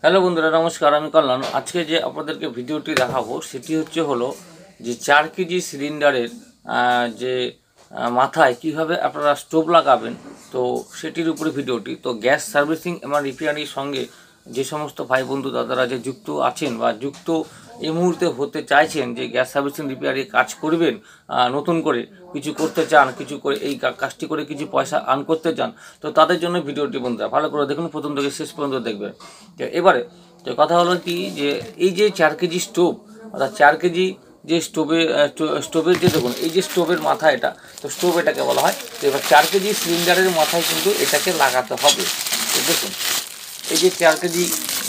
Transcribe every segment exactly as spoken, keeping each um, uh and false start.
Hello বন্ধুরা, নমস্কার। আমি কল্যাণ। আজকে যে আপনাদেরকে ভিডিওটি দেখাবো সেটি হচ্ছে হলো যে চার কেজি সিলিন্ডারের যে মাথায় কিভাবে আপনারা স্টোভ লাগাবেন, তো সেটির উপরে ভিডিওটি। তো গ্যাস সার্ভিসিং এবং রিপেয়ারিংয়ের সঙ্গে যে সমস্ত ভাই বন্ধু দাদারা যে যুক্ত আছেন বা যুক্ত এই মুহূর্তে হতে চাইছেন, যে গ্যাস সার্ভিসিং রিপেয়ারিং কাজ করবেন, নতুন করে কিছু করতে চান, কিছু করে এই কাজটি করে কিছু পয়সা আর্ন করতে চান, তো তাদের জন্য ভিডিওটি বন্ধুরা ভালো করে দেখুন, প্রথম থেকে শেষ পর্যন্ত দেখবেন। তো এবারে তো কথা হলো কি, যে এই যে চার কেজি স্টোভ অর্থাৎ চার কেজি যে স্টোভে স্টোভের যে দেখুন এই যে স্টোভের মাথা, এটা তো স্টোভ এটাকে বলা হয়। তো এবার চার কেজি সিলিন্ডারের মাথায় কিন্তু এটাকে লাগাতে হবে। তো দেখুন এই যে চার কেজি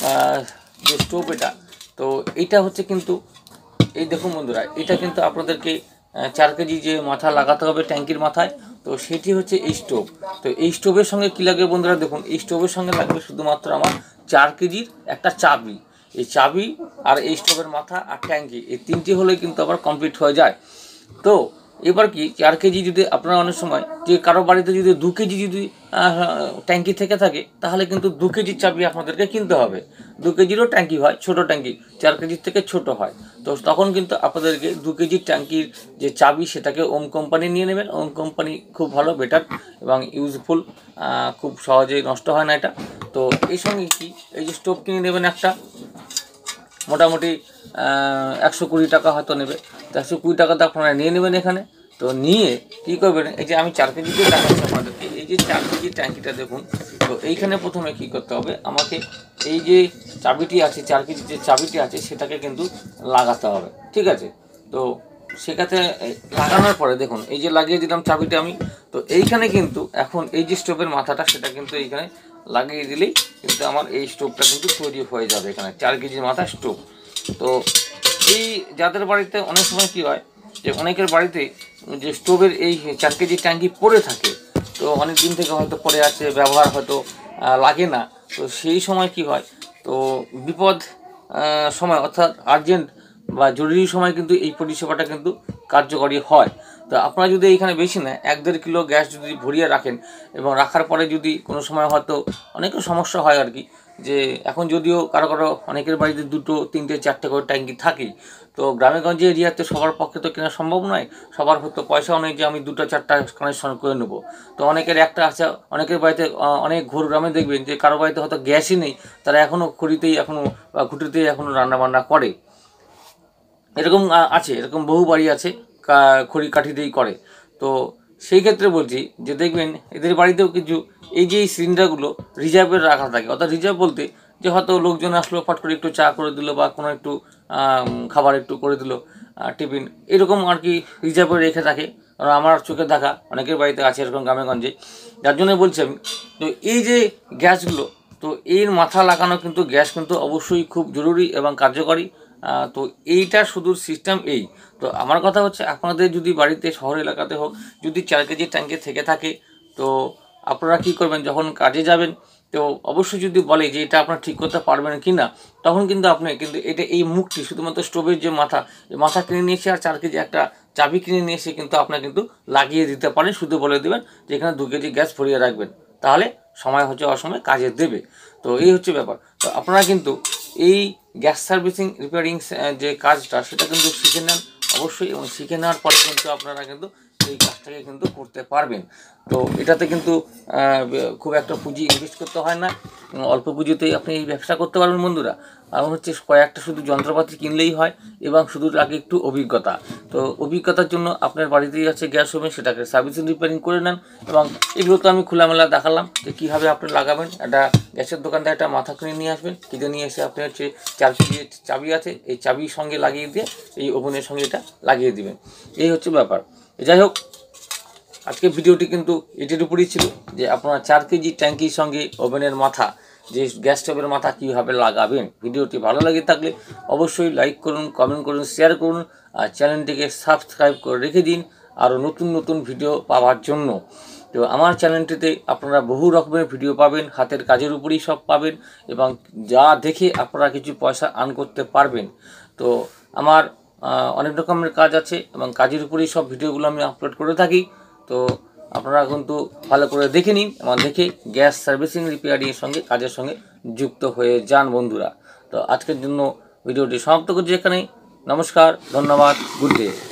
যে স্টোভ, এটা তো এইটা হচ্ছে কিন্তু এই দেখুন বন্ধুরা, এটা কিন্তু আপনাদেরকে চার কেজি যে মাথা লাগাতে হবে ট্যাঙ্কির মাথায়, তো সেটি হচ্ছে এই স্টোভ। তো এই স্টোভের সঙ্গে কী লাগবে বন্ধুরা, দেখুন এই স্টোভের সঙ্গে লাগবে শুধুমাত্র আমার চার কেজির একটা চাবি। এই চাবি আর এই স্টোভের মাথা আর ট্যাঙ্কি, এই তিনটি হলে কিন্তু আবার কমপ্লিট হয়ে যায়। তো এবার কি চার কেজি যদি আপনারা অনেক সময় যে কারো বাড়িতে যদি দু কেজি যদি ট্যাঙ্কি থেকে থাকে, তাহলে কিন্তু দু কেজির চাবি আপনাদেরকে কিনতে হবে। দু কেজিরও ট্যাঙ্কি হয়, ছোটো ট্যাঙ্কি চার কেজির থেকে ছোট হয়। তো তখন কিন্তু আপনাদেরকে দু কেজির ট্যাঙ্কির যে চাবি সেটাকে ওম কোম্পানি নিয়ে নেবেন। ওম কোম্পানি খুব ভালো, বেটার এবং ইউজফুল, খুব সহজেই নষ্ট হয় না এটা। তো এই সঙ্গে কি এই যে স্টোভ কিনে নেবেন একটা, মোটামুটি একশো কুড়ি টাকা হয়তো নেবে। তো একশো কুড়ি টাকাতে আপনারা নিয়ে নেবেন এখানে। তো নিয়ে কী করবেন, এই যে আমি চার কেজিতে দেখাচ্ছি আপনাদেরকে, এই যে চার কেজির ট্যাঙ্কিটা দেখুন। তো এইখানে প্রথমে কী করতে হবে, আমাকে এই যে চাবিটি আছে, চার কেজির যে চাবিটি আছে সেটাকে কিন্তু লাগাতে হবে, ঠিক আছে। তো সেটাতে লাগানোর পরে দেখুন এই যে লাগিয়ে দিলাম চাবিটা আমি। তো এইখানে কিন্তু এখন এই যে স্টোভের মাথাটা সেটা কিন্তু এইখানে লাগিয়ে দিলেই কিন্তু আমার এই স্টোভটা কিন্তু তৈরি হয়ে যাবে। এখানে চার কেজির মাথা স্টোভ। তো এই যাদের বাড়িতে অনেক সময় কী হয়, যে অনেকের বাড়িতে যে স্টোভের এই চার কেজি ট্যাঙ্কি পড়ে থাকে, তো অনেক দিন থেকে হয়তো পড়ে আছে, ব্যবহার হয়তো লাগে না। তো সেই সময় কি হয়, তো বিপদ সময় অর্থাৎ আর্জেন্ট বা জরুরি সময় কিন্তু এই পরিষেবাটা কিন্তু কার্যকরী হয়। তো আপনারা যদি এইখানে বেশি না এক দেড় কিলো গ্যাস যদি ভরিয়ে রাখেন, এবং রাখার পরে যদি কোনো সময় হয়তো অনেকের সমস্যা হয় আর কি, যে এখন যদিও কারো কারো অনেকের বাড়িতে দুটো তিনটে চারটে করে ট্যাঙ্কি থাকেই, তো গ্রামেগঞ্জে এরিয়াতে সবার পক্ষে তো কেনা সম্ভব নয়, সবার হয়তো পয়সাও নেই যে আমি দুটো চারটা কানেকশন করে নেবো। তো অনেকের একটা আছে, অনেকের বাড়িতে অনেক ঘোর গ্রামে দেখবেন যে কারো বাড়িতে হয়তো গ্যাসই নেই, তারা এখনও খড়িতেই এখনও বা ঘুঁটিতেই এখনও রান্নাবান্না করে। এরকম আছে, এরকম বহু বাড়ি আছে খড়ি কাঠিতেই করে। তো সেই ক্ষেত্রে বলছি যে দেখবেন এদের বাড়িতেও কিছু এই যে এই সিলিন্ডারগুলো রিজার্ভের রাখা থাকে। অর্থাৎ রিজার্ভ বলতে যে হয়তো লোকজন আসলো, ফট করে একটু চা করে দিল বা কোনো একটু খাবার একটু করে দিল, টিফিন, এরকম আর কি রিজার্ভে রেখে থাকে। কারণ আমার চোখে দেখা অনেকের বাড়িতে আছে এরকম গ্রামেগঞ্জে, যার জন্য বলছি আমি। তো এই যে গ্যাসগুলো, তো এর মাথা লাগানো কিন্তু গ্যাস কিন্তু অবশ্যই খুব জরুরি এবং কার্যকরী। তো এইটা শুধু সিস্টেম এই। তো আমার কথা হচ্ছে, আপনাদের যদি বাড়িতে শহর এলাকাতে হোক, যদি চার কেজি ট্যাঙ্কি থেকে থাকে, তো আপনারা কী করবেন, যখন কাজে যাবেন তো অবশ্যই যদি বলে যে এটা আপনারা ঠিক করতে পারবেন কি না, তখন কিন্তু আপনি কিন্তু এটা এই মুখটি শুধুমাত্র স্টোভের যে মাথা, এই মাথা কিনে নিয়ে এসে আর চার কেজি একটা চাবি কিনে নিয়ে এসে কিন্তু আপনারা কিন্তু লাগিয়ে দিতে পারেন। শুধু বলে দেবেন যে এখানে দু কেজি গ্যাস ভরিয়ে রাখবেন, তাহলে সময় হচ্ছে অসময় কাজে দেবে। তো এই হচ্ছে ব্যাপার। তো আপনারা কিন্তু এই গ্যাস সার্ভিসিং রিপেয়ারিং যে কাজটা সেটা কিন্তু শিখে নেন অবশ্যই, এবং শিখে নেওয়ার পরে কিন্তু আপনারা কিন্তু এই কাজটাকে কিন্তু করতে পারবেন। তো এটাতে কিন্তু খুব একটা পুঁজি ইনভেস্ট করতে হয় না, অল্প পুঁজিতেই আপনি এই ব্যবসা করতে পারবেন বন্ধুরা। কারণ হচ্ছে কয়েকটা শুধু যন্ত্রপাতি কিনলেই হয়, এবং শুধু লাগে একটু অভিজ্ঞতা। তো অভিজ্ঞতার জন্য আপনার বাড়িতেই আছে গ্যাস ওভেন, সেটাকে সার্ভিসিং রিপেয়ারিং করে নেন। এবং এগুলো তো আমি খোলামেলা দেখালাম যে কীভাবে আপনি লাগাবেন। একটা গ্যাসের দোকান থেকে একটা মাথা কিনে নিয়ে আসবেন, কিনে নিয়ে এসে আপনি হচ্ছে চার কেজি চাবি আছে, এই চাবির সঙ্গে লাগিয়ে দিয়ে এই ওভেনের সঙ্গে এটা লাগিয়ে দিবেন। এই হচ্ছে ব্যাপার। যাই হোক, আজকে ভিডিওটি কিন্তু এটির উপরই ছিল যে আপনারা চার কেজি ট্যাঙ্কির সঙ্গে ওভেনের মাথা, যে গ্যাস স্টোভের মাথা কীভাবে লাগাবেন। ভিডিওটি ভালো লাগে থাকলে অবশ্যই লাইক করুন, কমেন্ট করুন, শেয়ার করুন, আর চ্যানেলটিকে সাবস্ক্রাইব করে রেখে দিন আরও নতুন নতুন ভিডিও পাওয়ার জন্য। তো আমার চ্যানেলটিতে আপনারা বহু রকমের ভিডিও পাবেন, হাতের কাজের উপরেই সব পাবেন, এবং যা দেখে আপনারা কিছু পয়সা আর্ন করতে পারবেন। তো আমার অনেক রকমের কাজ আছে, এবং কাজের উপরেই সব ভিডিওগুলো আমি আপলোড করে থাকি। তো আপনারা কিন্তু ভালো করে দেখে নিন, এবং দেখে গ্যাস সার্ভিসিং রিপেয়ারিংয়ের সঙ্গে কাজের সঙ্গে যুক্ত হয়ে যান বন্ধুরা। তো আজকের জন্য ভিডিওটি সমাপ্ত করছি এখানেই। নমস্কার, ধন্যবাদ, গুড ডে।